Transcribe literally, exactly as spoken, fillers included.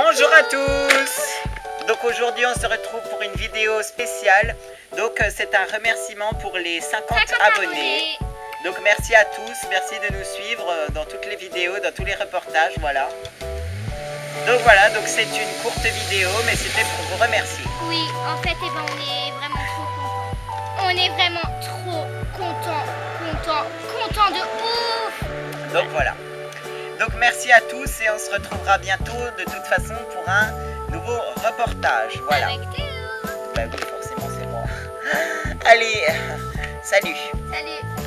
Bonjour à tous. Donc aujourd'hui on se retrouve pour une vidéo spéciale. Donc c'est un remerciement pour les cinquante abonnés. Donc merci à tous, merci de nous suivre dans toutes les vidéos, dans tous les reportages, voilà. Donc voilà, donc c'est une courte vidéo, mais c'était pour vous remercier. Oui, en fait, eh ben, on est vraiment trop contents. On est vraiment trop contents, contents, contents de ouf. Donc voilà. Donc merci à tous et on se retrouvera bientôt de toute façon pour un nouveau reportage. Voilà. Avec Théo. Bah oui, forcément c'est moi. Allez, salut. Salut.